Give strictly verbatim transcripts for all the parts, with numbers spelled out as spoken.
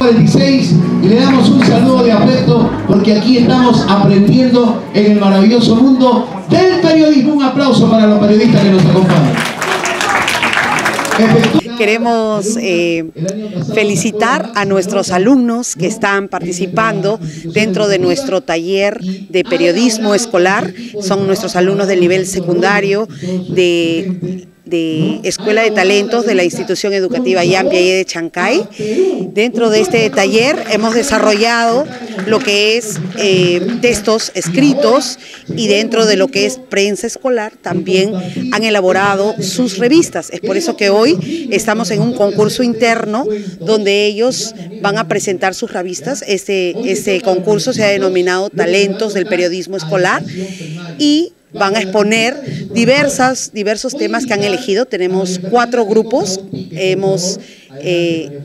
cuarenta y seis y le damos un saludo de afecto porque aquí estamos aprendiendo en el maravilloso mundo del periodismo. Un aplauso para los periodistas que nos acompañan. Queremos eh, felicitar a nuestros alumnos que están participando dentro de nuestro taller de periodismo escolar. Son nuestros alumnos del nivel secundario de... de Escuela de Talentos de la institución educativa Yampiayé de Chancay. Dentro de este taller hemos desarrollado lo que es eh, textos escritos y dentro de lo que es prensa escolar también han elaborado sus revistas. Es por eso que hoy estamos en un concurso interno donde ellos van a presentar sus revistas. Este, este concurso se ha denominado Talentos del Periodismo Escolar y van a exponer diversas, diversos temas que han elegido. Tenemos cuatro grupos, hemos, eh,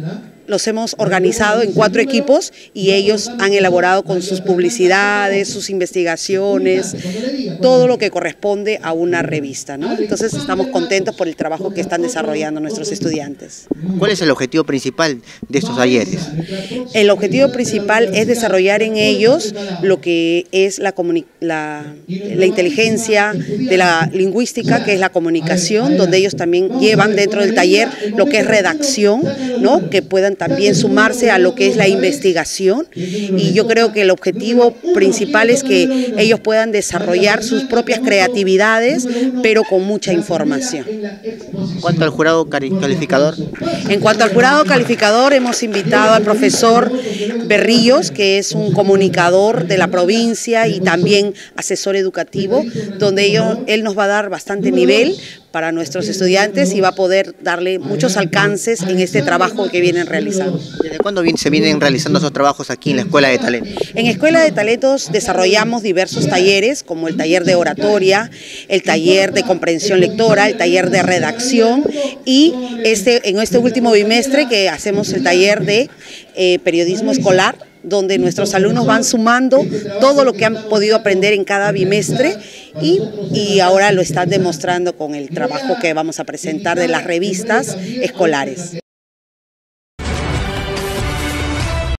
los hemos organizado en cuatro equipos y ellos han elaborado con sus publicidades, sus investigaciones, todo lo que corresponde a una revista, ¿no? Entonces estamos contentos por el trabajo que están desarrollando nuestros estudiantes. ¿Cuál es el objetivo principal de estos talleres? El objetivo principal es desarrollar en ellos lo que es la, la, la inteligencia de la lingüística, que es la comunicación, donde ellos también llevan dentro del taller lo que es redacción, ¿no? Que puedan también sumarse a lo que es la investigación, y yo creo que el objetivo principal es que ellos puedan desarrollar sus propias creatividades, pero con mucha información. En cuanto al jurado calificador. En cuanto al jurado calificador, hemos invitado al profesor Berrillos, que es un comunicador de la provincia y también asesor educativo, donde ellos, él nos va a dar bastante nivel para nuestros estudiantes y va a poder darle muchos alcances en este trabajo que vienen realizando. ¿Desde cuándo se vienen realizando esos trabajos aquí en la Escuela de Talentos? En Escuela de Talentos desarrollamos diversos talleres, como el taller de oratoria, el taller de comprensión lectora, el taller de redacción y este, en este último bimestre que hacemos el taller de eh, periodismo escolar, donde nuestros alumnos van sumando todo lo que han podido aprender en cada bimestre y, y ahora lo están demostrando con el trabajo que vamos a presentar de las revistas escolares.